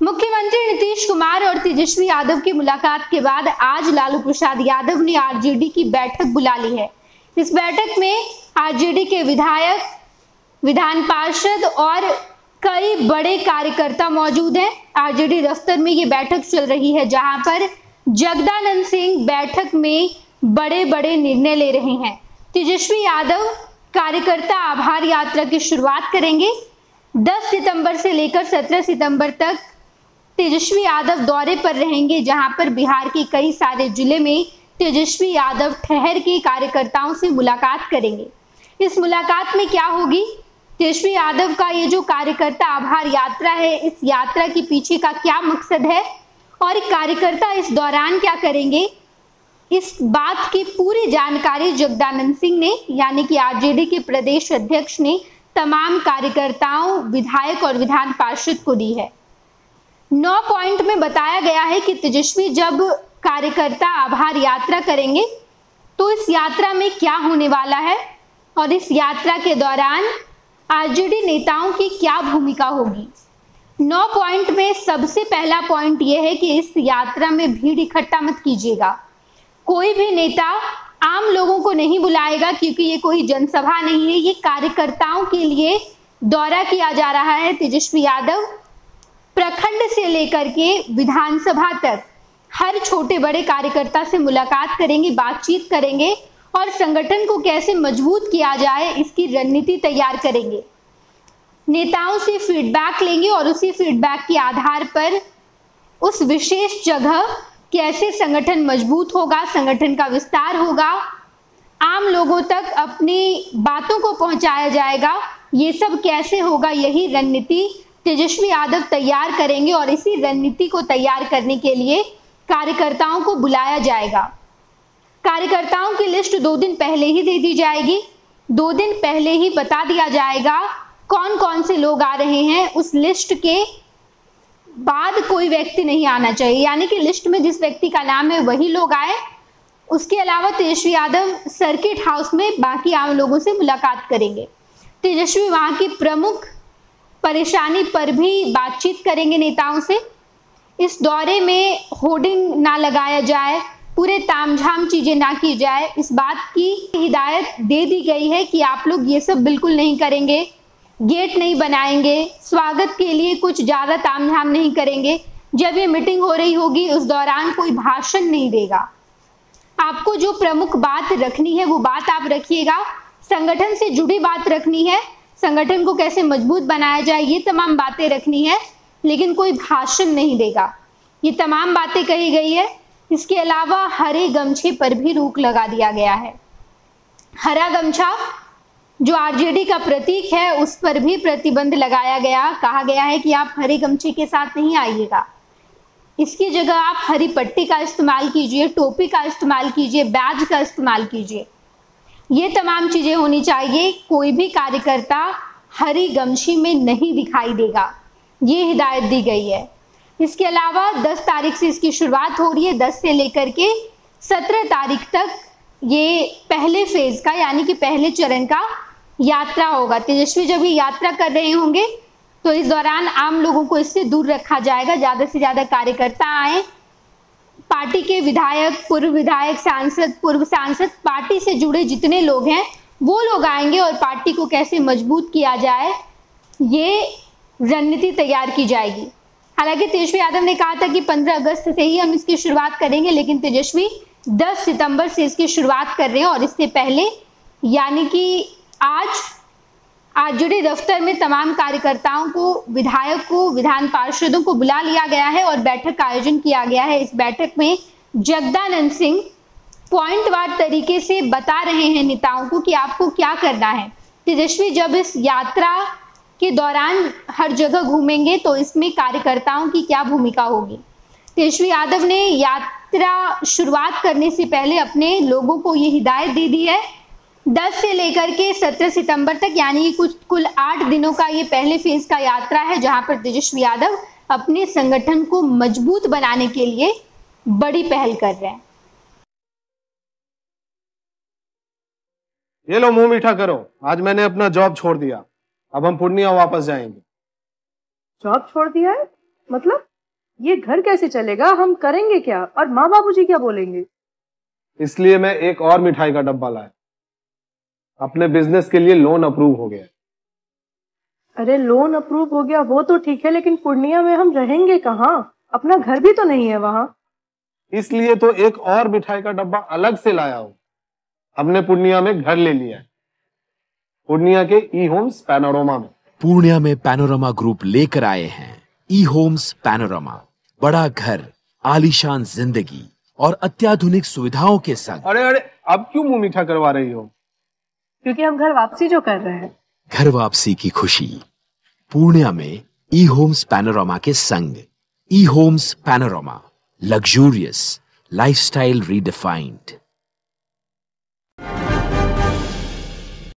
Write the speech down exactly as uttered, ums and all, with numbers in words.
मुख्यमंत्री नीतीश कुमार और तेजस्वी यादव की मुलाकात के बाद आज लालू प्रसाद यादव ने आरजेडी की बैठक बुला ली है। इस बैठक में आरजेडी के विधायक, विधान पार्षद और कई बड़े कार्यकर्ता मौजूद हैं। आरजेडी दफ्तर में ये बैठक चल रही है, जहां पर जगदानंद सिंह बैठक में बड़े बड़े निर्णय ले रहे हैं। तेजस्वी यादव कार्यकर्ता आभार यात्रा की शुरुआत करेंगे। दस सितंबर से लेकर सत्रह सितंबर तक तेजस्वी यादव दौरे पर रहेंगे, जहां पर बिहार के कई सारे जिले में तेजस्वी यादव ठहर के कार्यकर्ताओं से मुलाकात करेंगे। इस मुलाकात में क्या होगी, तेजस्वी यादव का ये जो कार्यकर्ता आभार यात्रा है, इस यात्रा के पीछे का क्या मकसद है और कार्यकर्ता इस दौरान क्या करेंगे, इस बात की पूरी जानकारी जगदानंद सिंह ने यानी कि आरजेडी के प्रदेश अध्यक्ष ने तमाम कार्यकर्ताओं, विधायक और विधान पार्षद को दी है। नौ पॉइंट में बताया गया है कि तेजस्वी जब कार्यकर्ता आभार यात्रा करेंगे तो इस यात्रा में क्या होने वाला है और इस यात्रा के दौरान आरजेडी नेताओं की क्या भूमिका होगी। नौ पॉइंट में सबसे पहला पॉइंट यह है कि इस यात्रा में भीड़ इकट्ठा मत कीजिएगा। कोई भी नेता आम लोगों को नहीं बुलाएगा, क्योंकि ये कोई जनसभा नहीं है, ये कार्यकर्ताओं के लिए दौरा किया जा रहा है। तेजस्वी यादव प्रखंड से लेकर के विधानसभा तक हर छोटे बड़े कार्यकर्ता से मुलाकात करेंगे, बातचीत करेंगे और संगठन को कैसे मजबूत किया जाए इसकी रणनीति तैयार करेंगे। नेताओं से फीडबैक लेंगे और उसी फीडबैक के आधार पर उस विशेष जगह कैसे संगठन मजबूत होगा, संगठन का विस्तार होगा, आम लोगों तक अपनी बातों को पहुंचाया जाएगा, ये सब कैसे होगा, यही रणनीति तेजस्वी यादव तैयार करेंगे और इसी रणनीति को तैयार करने के लिए कार्यकर्ताओं को बुलाया जाएगा। कार्यकर्ताओं की लिस्ट दो दिन पहले ही दे दी जाएगी। दो दिन पहले ही बता दिया जाएगा कौन कौन से लोग आ रहे हैं। उस लिस्ट के बाद कोई व्यक्ति नहीं आना चाहिए, यानी कि लिस्ट में जिस व्यक्ति का नाम है वही लोग आए। उसके अलावा तेजस्वी यादव सर्किट हाउस में बाकी आम लोगों से मुलाकात करेंगे। तेजस्वी वहां की प्रमुख परेशानी पर भी बातचीत करेंगे नेताओं से। इस दौरे में होर्डिंग ना लगाया जाए, पूरे तामझाम चीजें ना की जाए, इस बात की हिदायत दे दी गई है कि आप लोग ये सब बिल्कुल नहीं करेंगे। गेट नहीं बनाएंगे, स्वागत के लिए कुछ ज्यादा तामझाम नहीं करेंगे। जब ये मीटिंग हो रही होगी उस दौरान कोई भाषण नहीं देगा। आपको जो प्रमुख बात रखनी है वो बात आप रखिएगा। संगठन से जुड़ी बात रखनी है, संगठन को कैसे मजबूत बनाया जाए, ये तमाम बातें रखनी है, लेकिन कोई भाषण नहीं देगा। ये तमाम बातें कही गई है। इसके अलावा हरे गमछे पर भी रोक लगा दिया गया है। हरा गमछा जो आरजेडी का प्रतीक है उस पर भी प्रतिबंध लगाया गया। कहा गया है कि आप हरे गमछे के साथ नहीं आइएगा, इसकी जगह आप हरी पट्टी का इस्तेमाल कीजिए, टोपी का इस्तेमाल कीजिए, बैज का इस्तेमाल कीजिए। ये तमाम चीजें होनी चाहिए। कोई भी कार्यकर्ता हरी गमछी में नहीं दिखाई देगा, ये हिदायत दी गई है। इसके अलावा दस तारीख से इसकी शुरुआत हो रही है। दस से लेकर के सत्रह तारीख तक ये पहले फेज का यानी कि पहले चरण का यात्रा होगा। तेजस्वी जब ये यात्रा कर रहे होंगे तो इस दौरान आम लोगों को इससे दूर रखा जाएगा। ज्यादा से ज्यादा कार्यकर्ता आए, पार्टी के विधायक, पूर्व विधायक, सांसद, पूर्व सांसद, पार्टी से जुड़े जितने लोग हैं वो लोग आएंगे और पार्टी को कैसे मजबूत किया जाए ये रणनीति तैयार की जाएगी। हालांकि तेजस्वी यादव ने कहा था कि पंद्रह अगस्त से ही हम इसकी शुरुआत करेंगे, लेकिन तेजस्वी दस सितंबर से इसकी शुरुआत कर रहे हैं और इससे पहले यानी कि आज आरजेडी दफ्तर में तमाम कार्यकर्ताओं को, विधायक को, विधान पार्षदों को बुला लिया गया है और बैठक का आयोजन किया गया है। इस बैठक में जगदानंद सिंह पॉइंटवार तरीके से बता रहे हैं नेताओं को कि आपको क्या करना है। तेजस्वी जब इस यात्रा के दौरान हर जगह घूमेंगे तो इसमें कार्यकर्ताओं की क्या भूमिका होगी। तेजस्वी यादव ने यात्रा शुरुआत करने से पहले अपने लोगों को ये हिदायत दे दी है। दस से लेकर के सत्रह सितंबर तक यानी कि कुछ कुल आठ दिनों का ये पहले फेज का यात्रा है, जहां पर तेजस्वी यादव अपने संगठन को मजबूत बनाने के लिए बड़ी पहल कर रहे हैं। ये लो मुंह मीठा करो, आज मैंने अपना जॉब छोड़ दिया, अब हम पूर्णिया वापस जाएंगे। जॉब छोड़ दिया है? मतलब ये घर कैसे चलेगा, हम करेंगे क्या और माँ बाबूजी क्या बोलेंगे? इसलिए मैं एक और मिठाई का डब्बा लाया। अपने बिजनेस के लिए लोन अप्रूव हो गया। अरे लोन अप्रूव हो गया वो तो ठीक है, लेकिन पूर्णिया में हम रहेंगे कहाँ? अपना घर भी तो नहीं है वहाँ। इसलिए तो एक और मिठाई का डब्बा अलग से लाया हूं। हमने पूर्णिया में घर ले लिया है, पूर्णिया के ई होम्स पैनोरमा में। पूर्णिया में पैनोरमा ग्रुप लेकर आए हैं ई होम्स पैनोरमा। बड़ा घर, आलीशान जिंदगी और अत्याधुनिक सुविधाओं के संग। अरे अरे अब क्यों मुंह मीठा करवा रही हो? क्योंकि हम घर वापसी जो कर रहे हैं। घर वापसी की खुशी पूर्णिया में ई होम्स पैनोरमा के संग। ई Homes Panorama, luxurious lifestyle redefined.